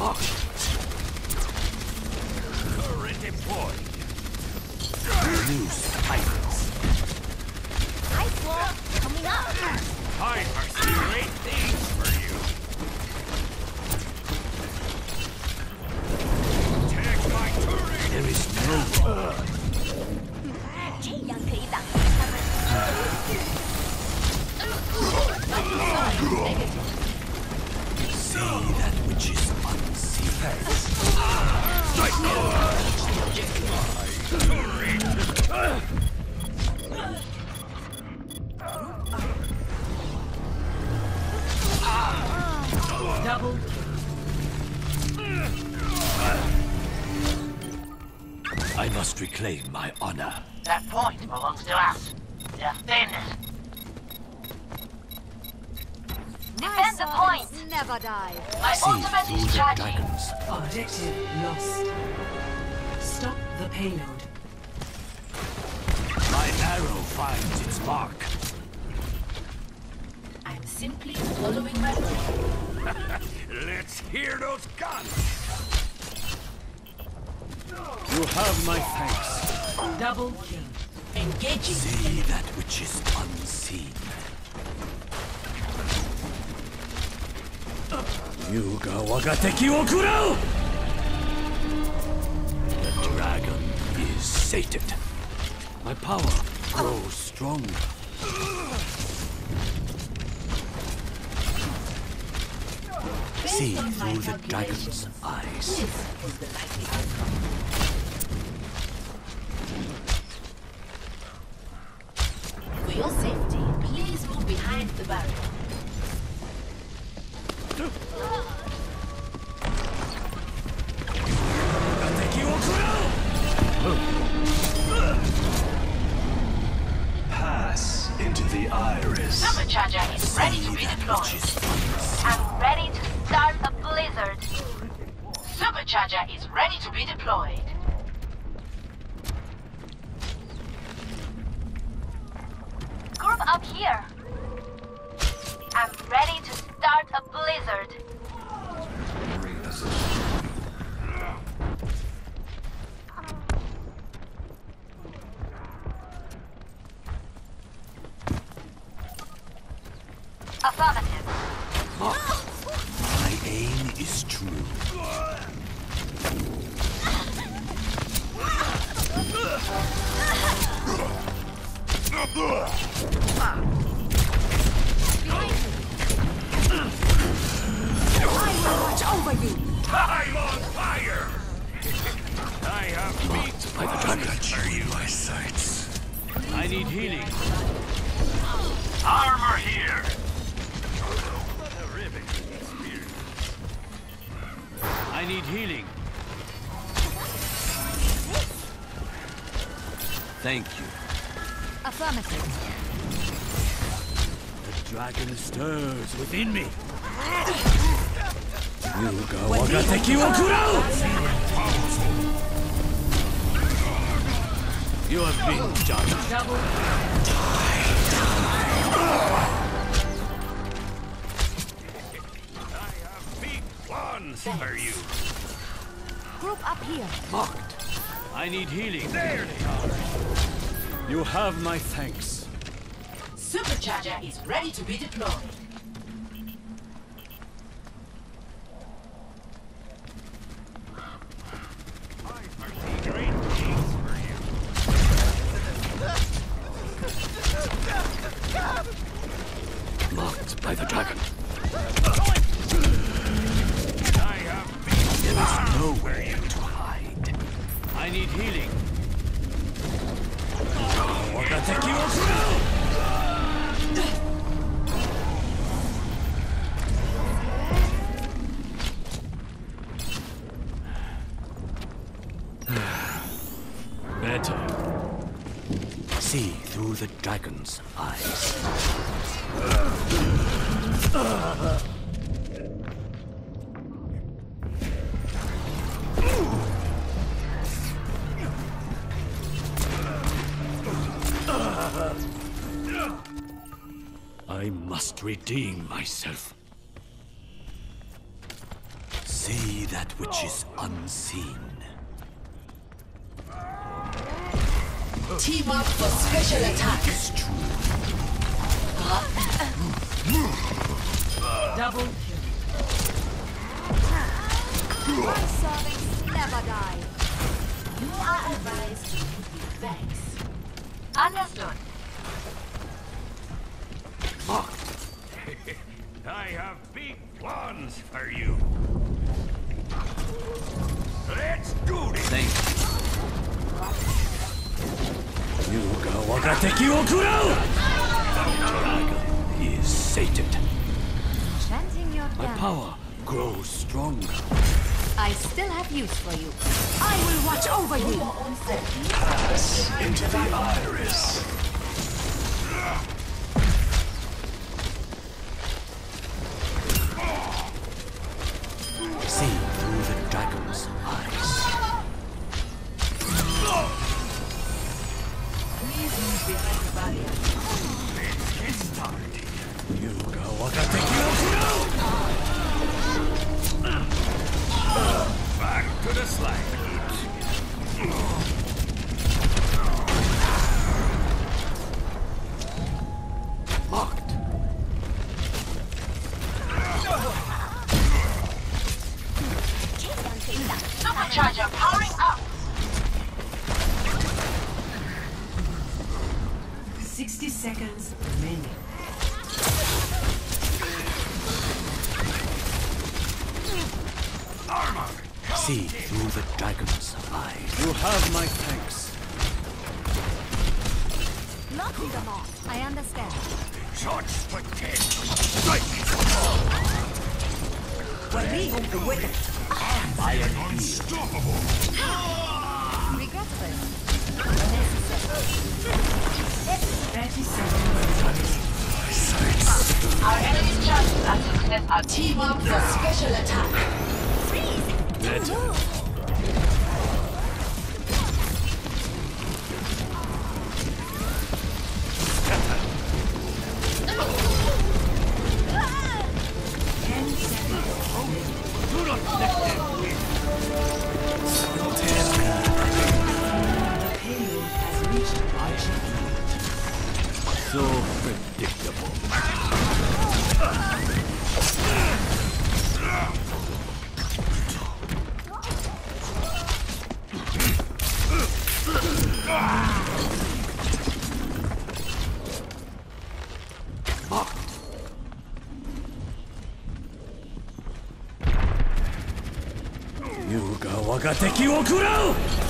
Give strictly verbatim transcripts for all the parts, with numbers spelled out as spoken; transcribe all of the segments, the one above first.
Current deployed. New spikes. Ice wall coming up. I foresee great things for you. Take my turret. There is no wrong. 这样可以挡住他们。 See that which is unseen. Strike me! Double. I must reclaim my honor. That point belongs to us. They're thin. Defend the point. Never die. My See ultimate through is the charging. dragons. Objective lost. Stop the payload. My arrow finds its mark. I'm simply following my plan. Let's hear those guns! You have my thanks. Double kill. Engaging. See that which is unseen. Yuga wagateki wo kurau! The dragon is sated. My power grows stronger. See through the dragon's eyes. This is the likely outcome. For your safety, please move behind the barrier. Wagateki wo kurau! Pass into the iris. Supercharger is ready to be deployed. I'm ready to start a blizzard. Supercharger is ready to be deployed. Group up here. I'm ready to start a blizzard. Affirmative. My aim is true. Watch over you. I'm on fire! I have beat by the dragon. Are you my sights? I need healing. Armor here! I need healing. Thank you. Affirmative. The dragon stirs within me. Yuga wagateki wo kurau! You have been judged. Double. I have big plans for you. Group up here. Marked. I need healing. There they are. You have my thanks. Supercharger is ready to be deployed. Great things for you. Marked by the dragon. I have been. There is nowhere to hide. I need healing. Wagateki wo kurau! Better. See through the dragon's eyes. I must redeem myself. See that which is unseen. Team up for special attack. It's true. Double kill. One servings never die. You are advised to use Vex. Understood. I have big plans for you. Let's do this. Thank you. Yuga Wagateki wo kurau! He is sated. Chanting your My dance. power grows stronger. I still have use for you. I will watch over you. Pass into the iris. See through the dragon's eyes. Please move behind the barrier. Let's get started. Yuga Wagateki wo kurau! Back to the slide. Locked. Supercharger powering up. Sixty seconds remaining. Armor. See through the dragon's eyes. You have my thanks. Knocking them off. I understand. Charge for ten. Strike. I am unstoppable. Regretful. Thirty seconds. Our enemy's chances at success are Team up for special attack. Better. Ten seconds. Do not let them win. The payload has reached our checkpoint. So predictable. Yuga Wagateki wo kurau!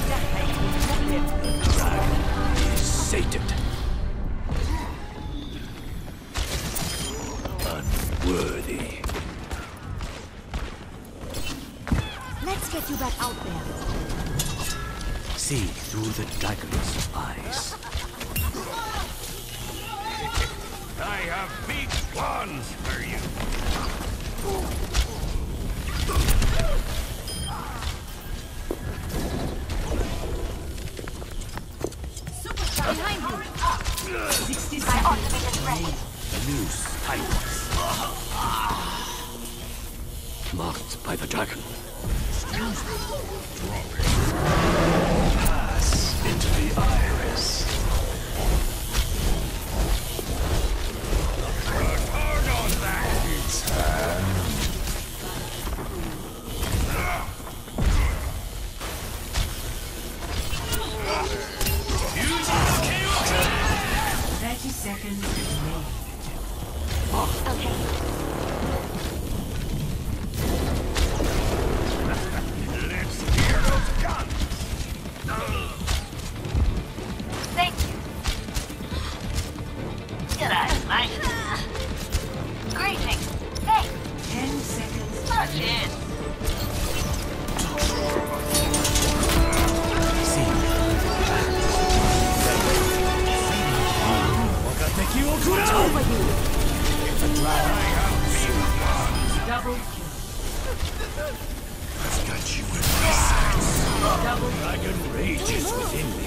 The dragon is sated. Unworthy. Let's get you back out there. See through the dragon's eyes. I have big plans for you. Behind you. Sixty my seconds. ultimate is ready. Loose tightness. Marked by the dragon. Pass into the iris. Hard on that. It's hand. Thirty seconds remaining. Okay. Let's hear those guns. Thank you. G'day, mate. Greetings. Thanks. Ten seconds. Oh, cheers. See Wagateki wo kurau! Over you. The dragon. I have big plans. Double kill. I've got you in my sights. Double Dragon rages within me.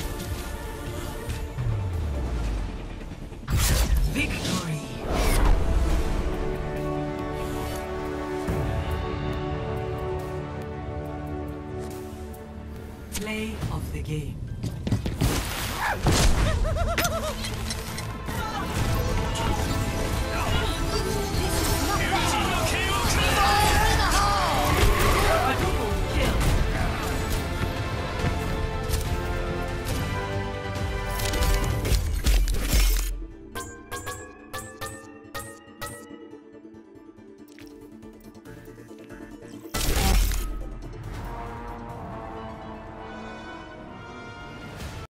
victory. Play of the game.